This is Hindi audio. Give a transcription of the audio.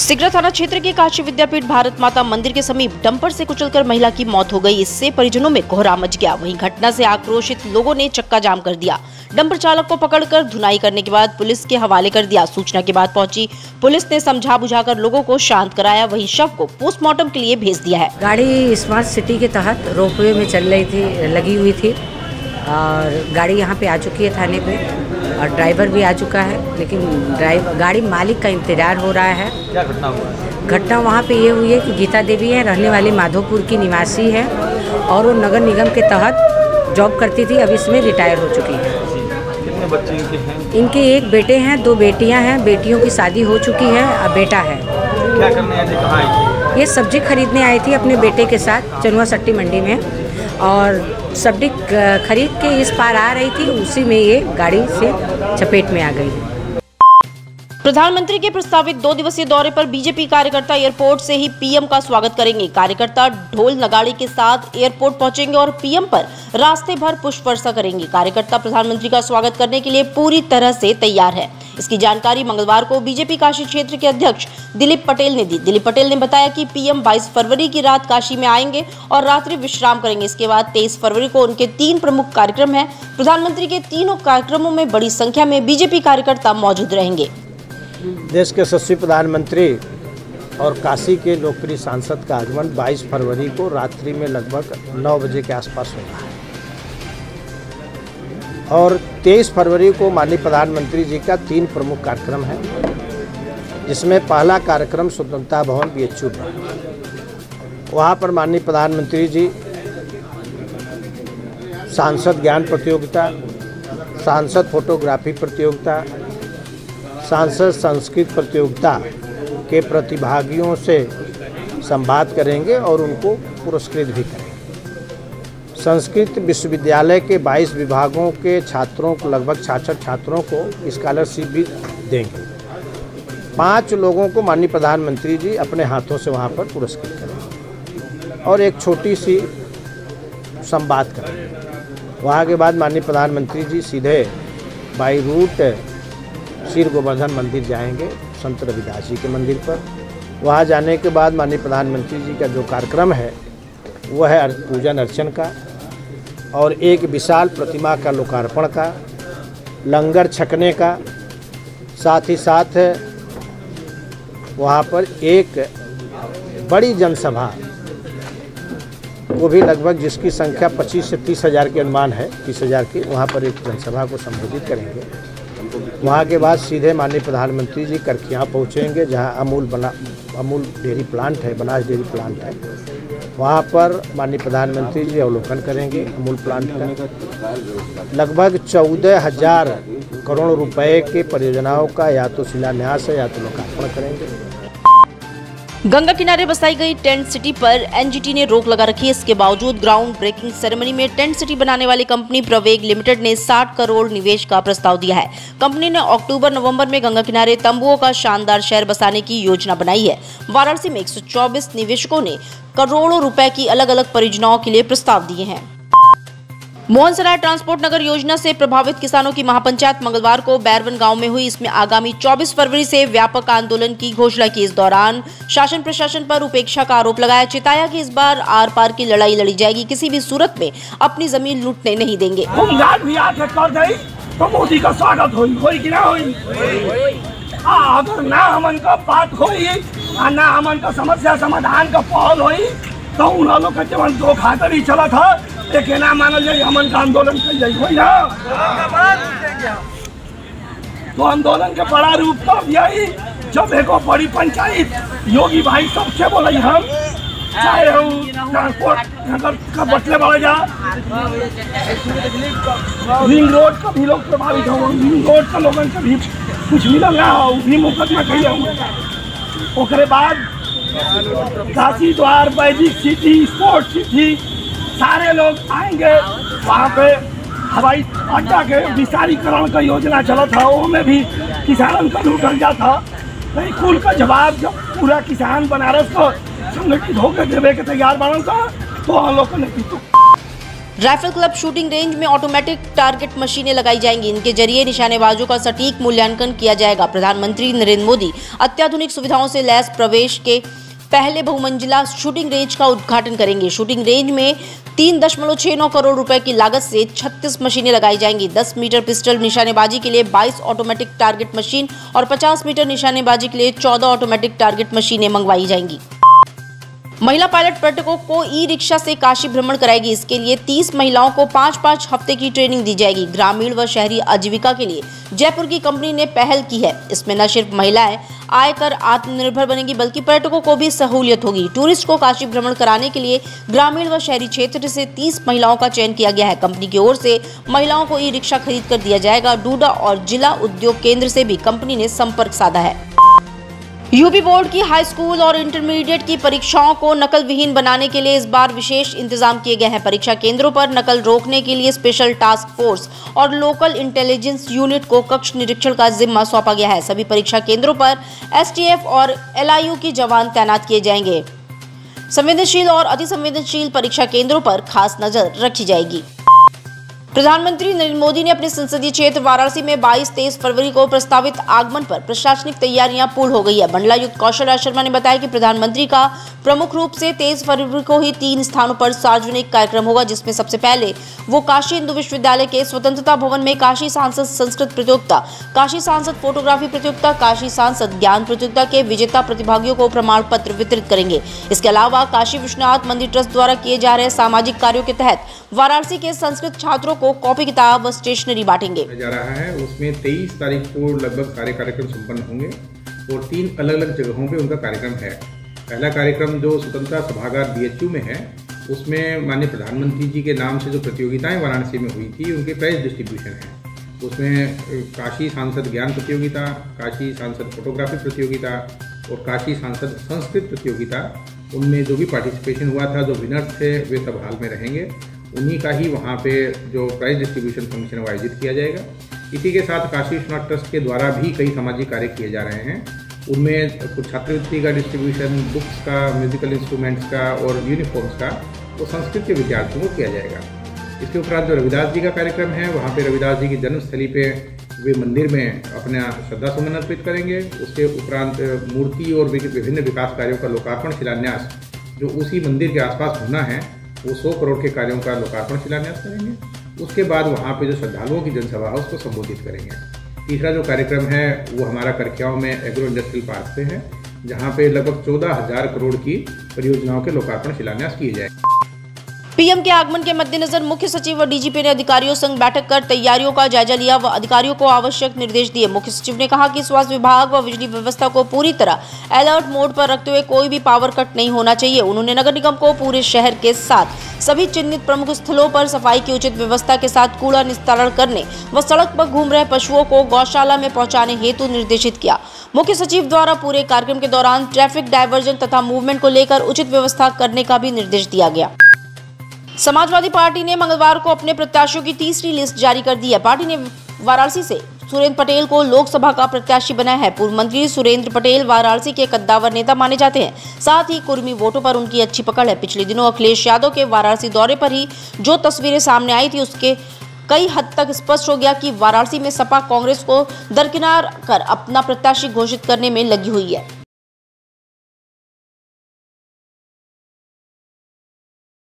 सिगरा थाना क्षेत्र के काशी विद्यापीठ भारत माता मंदिर के समीप डंपर से कुचलकर महिला की मौत हो गई। इससे परिजनों में कोहराम मच गया। वहीं घटना से आक्रोशित लोगों ने चक्का जाम कर दिया। डंपर चालक को पकड़कर धुनाई करने के बाद पुलिस के हवाले कर दिया। सूचना के बाद पहुंची पुलिस ने समझा बुझाकर लोगों को शांत कराया। वहीं शव को पोस्टमार्टम के लिए भेज दिया है। गाड़ी स्मार्ट सिटी के तहत रोपवे में चल रही थी, लगी हुई थी और गाड़ी यहाँ पे आ चुकी है थाने पे और ड्राइवर भी आ चुका है, लेकिन गाड़ी मालिक का इंतजार हो रहा है। क्या घटना हुआ? घटना वहाँ पे ये हुई है कि गीता देवी है, रहने वाली माधोपुर की निवासी है और वो नगर निगम के तहत जॉब करती थी, अब इसमें रिटायर हो चुकी है। कितने बच्चे इनके हैं? इनके एक बेटे हैं, 2 बेटियां हैं। बेटियों की शादी हो चुकी है, अब बेटा है। क्या करने आई थी, कहाँ आई थी? ये सब्जी खरीदने आई थी अपने बेटे के साथ चनुआ सट्टी मंडी में और सब्जी खरीद के इस पार आ रही थी, उसी में ये गाड़ी से चपेट में आ गई। प्रधानमंत्री के प्रस्तावित 2 दिवसीय दौरे पर बीजेपी कार्यकर्ता एयरपोर्ट से ही पीएम का स्वागत करेंगे। कार्यकर्ता ढोल नगाड़े के साथ एयरपोर्ट पहुंचेंगे और पीएम पर रास्ते भर पुष्प वर्षा करेंगे। कार्यकर्ता प्रधानमंत्री का स्वागत करने के लिए पूरी तरह से तैयार है। इसकी जानकारी मंगलवार को बीजेपी काशी क्षेत्र के अध्यक्ष दिलीप पटेल ने दी। दिलीप पटेल ने बताया कि पीएम 22 फरवरी की रात काशी में आएंगे और रात्रि विश्राम करेंगे। इसके बाद 23 फरवरी को उनके 3 प्रमुख कार्यक्रम हैं। प्रधानमंत्री के तीनों कार्यक्रमों में बड़ी संख्या में बीजेपी कार्यकर्ता मौजूद रहेंगे। देश के यशस्वी प्रधानमंत्री और काशी के लोकप्रिय सांसद का आगमन 22 फरवरी को रात्रि में लगभग 9 बजे के आसपास होगा है और 23 फरवरी को माननीय प्रधानमंत्री जी का 3 प्रमुख कार्यक्रम है, जिसमें पहला कार्यक्रम स्वतंत्रता भवन BHU पर। वहाँ पर माननीय प्रधानमंत्री जी सांसद ज्ञान प्रतियोगिता, सांसद फोटोग्राफी प्रतियोगिता, सांसद संस्कृत प्रतियोगिता के प्रतिभागियों से संवाद करेंगे और उनको पुरस्कृत भी करेंगे। संस्कृत विश्वविद्यालय के 22 विभागों के छात्रों को, लगभग 66 छात्रों को स्कॉलरशिप भी देंगे। 5 लोगों को माननीय प्रधानमंत्री जी अपने हाथों से वहाँ पर पुरस्कृत करेंगे और एक छोटी सी संवाद करेंगे। वहाँ के बाद माननीय प्रधानमंत्री जी सीधे बाई रूट श्री गोवर्धन मंदिर जाएंगे, संत रविदास जी के मंदिर पर। वहाँ जाने के बाद माननीय प्रधानमंत्री जी का जो कार्यक्रम है वह है पूजन अर्चन का और एक विशाल प्रतिमा का लोकार्पण का, लंगर छकने का, साथ ही साथ वहाँ पर एक बड़ी जनसभा वो भी लगभग जिसकी संख्या 25 से 30 हज़ार के अनुमान है, 30 हज़ार की, वहाँ पर एक जनसभा को संबोधित करेंगे। वहाँ के बाद सीधे माननीय प्रधानमंत्री जी करखियाँ पहुँचेंगे, जहाँ अमूल डेयरी प्लांट है, बनास डेयरी प्लांट है। वहाँ पर माननीय प्रधानमंत्री जी अवलोकन करेंगे अमूल प्लांट का। लगभग 14,000 करोड़ रुपए के परियोजनाओं का या तो शिलान्यास है या तो लोकार्पण करेंगे। गंगा किनारे बसाई गई टेंट सिटी पर एनजीटी ने रोक लगा रखी है। इसके बावजूद ग्राउंड ब्रेकिंग सेरेमनी में टेंट सिटी बनाने वाली कंपनी प्रवेग लिमिटेड ने 60 करोड़ निवेश का प्रस्ताव दिया है। कंपनी ने अक्टूबर-नवंबर में गंगा किनारे तंबुओं का शानदार शहर बसाने की योजना बनाई है। वाराणसी में 124 निवेशकों ने करोड़ों रुपए की अलग-अलग परियोजनाओं के लिए प्रस्ताव दिए हैं। मोहनसराय ट्रांसपोर्ट नगर योजना से प्रभावित किसानों की महापंचायत मंगलवार को बैरवन गांव में हुई। इसमें आगामी 24 फरवरी से व्यापक आंदोलन की घोषणा की। इस दौरान शासन प्रशासन पर उपेक्षा का आरोप लगाया। चिताया कि इस बार आर पार की लड़ाई लड़ी जाएगी, किसी भी सूरत में अपनी जमीन लूटने नहीं देंगे। तो मोदी का स्वागत होई कि ना होई? अगर ना हमन का बात होई और ना हमन का समस्या समाधान का पहल होई तो उन लोग का जवन धोखाधड़ी चला था एक ना मानल जाए, हमन का आंदोलन कर जाए होई ना। तो आंदोलन के बड़ा रूप तब यही जब एगो बड़ी पंचायत योगी भाई सबसे बोले हम चाहे ट्रांसपोर्ट नगर का बटले बढ़ जा, रिंग रोड का भी लोग प्रभावित हो, रिंग रोड का लोगन के भी कुछ मिलल ना हो, भी मुकदमा कैले हो। ओकरे बाद काशी द्वार, वैदिक सिटी, स्पोर्ट सिटी सारे लोग आएंगे। वहाँ पे हवाई अड्डा के विस्तारीकरण का योजना चला था, वो में भी किसानों का लूटल जाता। नहीं कुल का जवाब जब पूरा किसान बनारस को संगठित होकर देवे के तैयार बनल था तो हम लोग ने राइफल क्लब शूटिंग रेंज में ऑटोमेटिक टारगेट मशीनें लगाई जाएंगी। इनके जरिए निशानेबाजों का सटीक मूल्यांकन किया जाएगा। प्रधानमंत्री नरेंद्र मोदी अत्याधुनिक सुविधाओं से लैस प्रवेश के पहले बहुमंजिला शूटिंग रेंज का उद्घाटन करेंगे। शूटिंग रेंज में 3.69 करोड़ रुपए की लागत से 36 मशीनें लगाई जाएंगी। 10 मीटर पिस्टल निशानेबाजी के लिए 22 ऑटोमेटिक टारगेट मशीन और 50 मीटर निशानेबाजी के लिए 14 ऑटोमेटिक टारगेट मशीनें मंगवाई जाएंगी। महिला पायलट पर्यटकों को ई रिक्शा से काशी भ्रमण कराएगी। इसके लिए 30 महिलाओं को 5-5 हफ्ते की ट्रेनिंग दी जाएगी। ग्रामीण व शहरी आजीविका के लिए जयपुर की कंपनी ने पहल की है। इसमें न सिर्फ महिलाएं आयकर आत्मनिर्भर बनेगी बल्कि पर्यटकों को भी सहूलियत होगी। टूरिस्ट को काशी भ्रमण कराने के लिए ग्रामीण व शहरी क्षेत्र से 30 महिलाओं का चयन किया गया है। कंपनी की ओर से महिलाओं को ई रिक्शा खरीद कर दिया जाएगा। डूडा और जिला उद्योग केंद्र से भी कंपनी ने संपर्क साधा है। यूपी बोर्ड की हाई स्कूल और इंटरमीडिएट की परीक्षाओं को नकल विहीन बनाने के लिए इस बार विशेष इंतजाम किए गए हैं। परीक्षा केंद्रों पर नकल रोकने के लिए स्पेशल टास्क फोर्स और लोकल इंटेलिजेंस यूनिट को कक्ष निरीक्षण का जिम्मा सौंपा गया है। सभी परीक्षा केंद्रों पर एसटीएफ और एलआईयू की जवान तैनात किए जाएंगे। संवेदनशील और अति संवेदनशील परीक्षा केंद्रों पर खास नजर रखी जाएगी। प्रधानमंत्री नरेंद्र मोदी ने अपने संसदीय क्षेत्र वाराणसी में 22-23 फरवरी को प्रस्तावित आगमन पर प्रशासनिक तैयारियां पूर्ण हो गई है। मंडलायुक्त कौशल राज शर्मा ने बताया कि प्रधानमंत्री का प्रमुख रूप से 23 फरवरी को ही 3 स्थानों पर सार्वजनिक कार्यक्रम होगा, जिसमें सबसे पहले वो काशी हिंदू विश्वविद्यालय के स्वतंत्रता भवन में काशी सांसद संस्कृत प्रतियोगिता, काशी सांसद फोटोग्राफी प्रतियोगिता, काशी सांसद ज्ञान प्रतियोगिता के विजेता प्रतिभागियों को प्रमाण पत्र वितरित करेंगे। इसके अलावा काशी विश्वनाथ मंदिर ट्रस्ट द्वारा किए जा रहे सामाजिक कार्यों के तहत वाराणसी के संस्कृत छात्रों को कॉपी किताब व स्टेशनरी बांटेंगे जा रहा है। उसमें 23 तारीख को लगभग सारे कार्यक्रम संपन्न होंगे और 3 अलग अलग जगहों पे उनका कार्यक्रम है। पहला कार्यक्रम जो स्वतंत्रता सभागार बीएचयू में है, उसमें माननीय प्रधानमंत्री जी के नाम से जो प्रतियोगिताएं वाराणसी में हुई थी उनके प्राइज डिस्ट्रीब्यूशन है। उसमें काशी सांसद ज्ञान प्रतियोगिता, काशी सांसद फोटोग्राफी प्रतियोगिता और काशी सांसद संस्कृत प्रतियोगिता, उनमें जो भी पार्टिसिपेशन हुआ था, जो विनर्स थे, वे सब हाल में रहेंगे। उन्हीं का ही वहाँ पे जो प्राइज डिस्ट्रीब्यूशन फंक्शन है आयोजित किया जाएगा। इसी के साथ काशी विश्वनाथ ट्रस्ट के द्वारा भी कई सामाजिक कार्य किए जा रहे हैं। उनमें कुछ छात्रवृत्ति का डिस्ट्रीब्यूशन, बुक्स का, म्यूजिकल इंस्ट्रूमेंट्स का और यूनिफॉर्म्स का वो संस्कृत के विद्यार्थियों को किया जाएगा। इसके उपरांत जो रविदास जी का कार्यक्रम है, वहाँ पे रविदास जी की जन्मस्थली पे वे मंदिर में अपना श्रद्धा सुमन अर्पित करेंगे। उसके उपरांत मूर्ति और विभिन्न विकास कार्यों का लोकार्पण शिलान्यास जो उसी मंदिर के आसपास होना है, वो 100 करोड़ के कार्यों का लोकार्पण शिलान्यास करेंगे। उसके बाद वहाँ पे जो श्रद्धालुओं की जनसभा है उसको संबोधित करेंगे। तीसरा जो कार्यक्रम है वो हमारा करक्याओं में एग्रो इंडस्ट्रियल पार्क पे है, जहाँ पे लगभग 14,000 करोड़ की परियोजनाओं के लोकार्पण शिलान्यास किए जाएंगे। पीएम के आगमन के मद्देनजर मुख्य सचिव व डीजीपी ने अधिकारियों संग बैठक कर तैयारियों का जायजा लिया व अधिकारियों को आवश्यक निर्देश दिए। मुख्य सचिव ने कहा कि स्वास्थ्य विभाग व बिजली व्यवस्था को पूरी तरह अलर्ट मोड पर रखते हुए कोई भी पावर कट नहीं होना चाहिए। उन्होंने नगर निगम को पूरे शहर के साथ सभी चिन्हित प्रमुख स्थलों पर सफाई की उचित व्यवस्था के साथ कूड़ा निस्तारण करने व सड़क पर घूम रहे पशुओं को गौशाला में पहुंचाने हेतु निर्देशित किया। मुख्य सचिव द्वारा पूरे कार्यक्रम के दौरान ट्रैफिक डायवर्जन तथा मूवमेंट को लेकर उचित व्यवस्था करने का भी निर्देश दिया गया। समाजवादी पार्टी ने मंगलवार को अपने प्रत्याशियों की तीसरी लिस्ट जारी कर दी है। पार्टी ने वाराणसी से सुरेंद्र पटेल को लोकसभा का प्रत्याशी बनाया है। पूर्व मंत्री सुरेंद्र पटेल वाराणसी के कद्दावर नेता माने जाते हैं, साथ ही कुर्मी वोटों पर उनकी अच्छी पकड़ है। पिछले दिनों अखिलेश यादव के वाराणसी दौरे पर ही जो तस्वीरें सामने आई थी, उसके कई हद तक स्पष्ट हो गया कि वाराणसी में सपा कांग्रेस को दरकिनार कर अपना प्रत्याशी घोषित करने में लगी हुई है।